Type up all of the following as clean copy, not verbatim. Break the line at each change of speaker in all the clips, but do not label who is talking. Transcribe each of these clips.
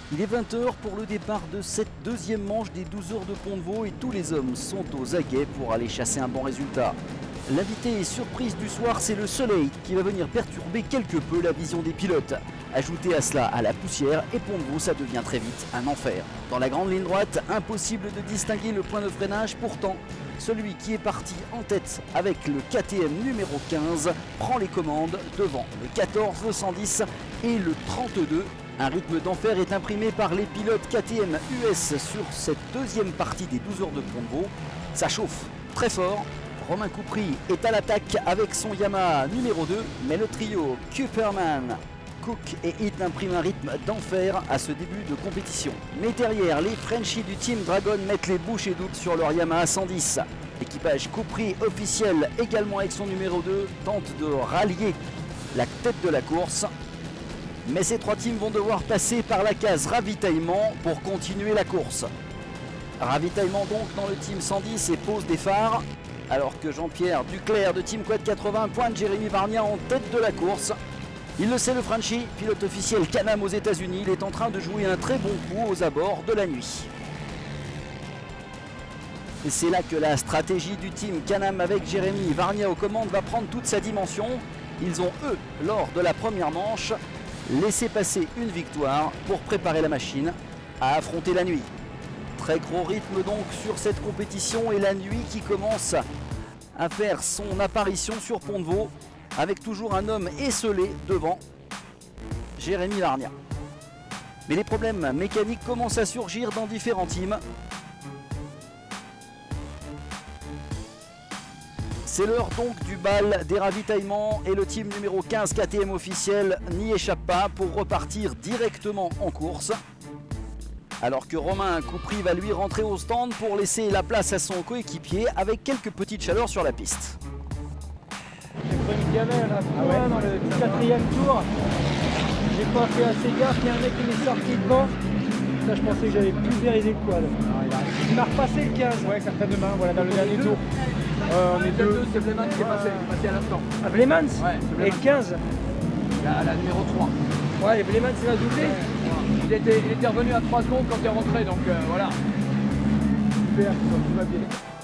Il est 20 h pour le départ de cette deuxième manche des 12 heures de Pont-de-Vaux et tous les hommes sont aux aguets pour aller chasser un bon résultat. L'invité surprise du soir, c'est le soleil qui va venir perturber quelque peu la vision des pilotes. Ajoutez à cela à la poussière et Pont-de-Vaux, ça devient très vite un enfer. Dans la grande ligne droite, impossible de distinguer le point de freinage. Pourtant, celui qui est parti en tête avec le KTM numéro 15 prend les commandes devant le 14, le 110 et le 32. Un rythme d'enfer est imprimé par les pilotes KTM US sur cette deuxième partie des 12 heures de Pont-de-Vaux. Ça chauffe très fort. Romain Coupry est à l'attaque avec son Yamaha numéro 2, mais le trio Kuperman, Cook et Hit imprime un rythme d'enfer à ce début de compétition. Mais derrière, les Frenchies du Team Dragon mettent les bouchées doubles sur leur Yamaha 110. L'équipage Coupry officiel également avec son numéro 2 tente de rallier la tête de la course. Mais ces trois teams vont devoir passer par la case ravitaillement pour continuer la course. Ravitaillement donc dans le Team 110 et pose des phares. Alors que Jean-Pierre Duclerc de Team Quad 80 pointe Jérémy Varnia en tête de la course. Il le sait, le Frenchie, pilote officiel Can-Am aux États-Unis, il est en train de jouer un très bon coup aux abords de la nuit. Et c'est là que la stratégie du team Can-Am avec Jérémy Varnia aux commandes va prendre toute sa dimension. Ils ont, eux, lors de la première manche, laissé passer une victoire pour préparer la machine à affronter la nuit. Très gros rythme donc sur cette compétition et la nuit qui commence à faire son apparition sur Pont-de-Vaux avec toujours un homme esselé devant, Jérémy Varnia. Mais les problèmes mécaniques commencent à surgir dans différents teams. C'est l'heure donc du bal des ravitaillements et le team numéro 15 KTM officiel n'y échappe pas pour repartir directement en course. Alors que Romain Coupry va lui rentrer au stand pour laisser la place à son coéquipier avec quelques petites chaleurs sur la piste.
Dans le quatrième tour, j'ai pas fait assez gaffe, il y a un mec qui m'est sorti devant. Ça, je pensais que j'avais pulvérisé le quad. Il m'a repassé le 15. Ouais, certainement, voilà, dans le dernier tour. On est deux, c'est Blemans qui est passé à l'instant. Ah, Blemans? Ouais, et le 15? La numéro 3. Ouais, et Blemans, c'est la doublée. Il était revenu à 3 secondes quand il est rentré, donc voilà. Super, tout va bien.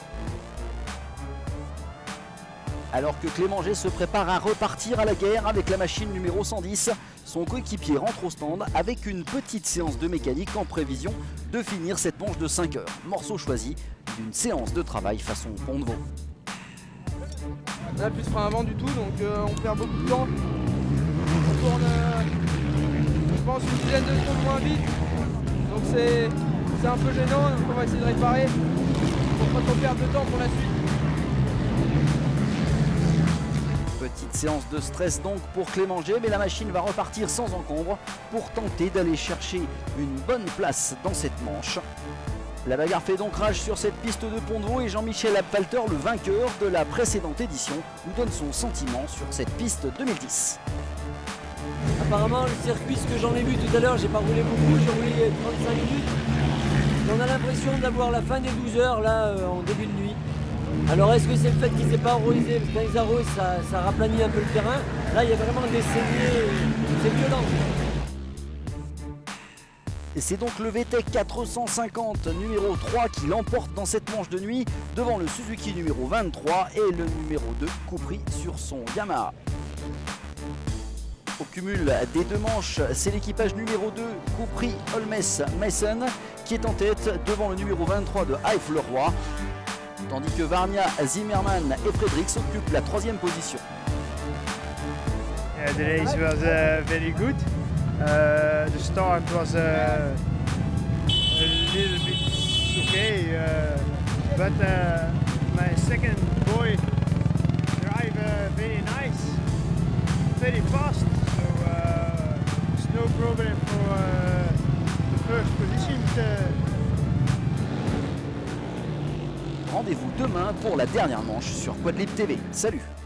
Alors que Clémanger se prépare à repartir à la guerre avec la machine numéro 110, son coéquipier rentre au stand avec une petite séance de mécanique en prévision de finir cette manche de 5 heures. Morceau choisi d'une séance de travail façon Pont-de-Vaux.
On n'a plus de frein avant du tout, donc on perd beaucoup de temps. On tourne, je pense, une dizaine de secondes moins vite. Donc c'est un peu gênant, donc on va essayer de réparer pour pas qu'on perde de temps pour la suite.
Petite séance de stress donc pour Clémanger, mais la machine va repartir sans encombre pour tenter d'aller chercher une bonne place dans cette manche. La bagarre fait donc rage sur cette piste de Pont-de-Vaux et Jean-Michel Apfalter, le vainqueur de la précédente édition, nous donne son sentiment sur cette piste 2010.
Apparemment, le circuit, ce que j'en ai vu tout à l'heure, j'ai pas roulé beaucoup, j'ai roulé 35 minutes. On a l'impression d'avoir la fin des 12 heures là en début de nuit. Alors est-ce que c'est le fait qu'ils n'aient pas arrosé? Parce que quand ils arrosent, ça raplanit un peu le terrain. Là, il y a vraiment des saignées, c'est violent.
Et c'est donc le VTEC 450 numéro 3 qui l'emporte dans cette manche de nuit devant le Suzuki numéro 23 et le numéro 2 Coupry sur son Yamaha. Au cumul des deux manches, c'est l'équipage numéro 2 Coupry Holmes Mason qui est en tête devant le numéro 23 de Haïf Leroy. Tandis que Varnia, Zimmerman et Fredericks occupent la troisième position.
The race was very good. The start was a little bit okay, but my second boy drive very nice, very fast, so it's no problem for the first position.
Rendez-vous demain pour la dernière manche sur Quadlib TV. Salut!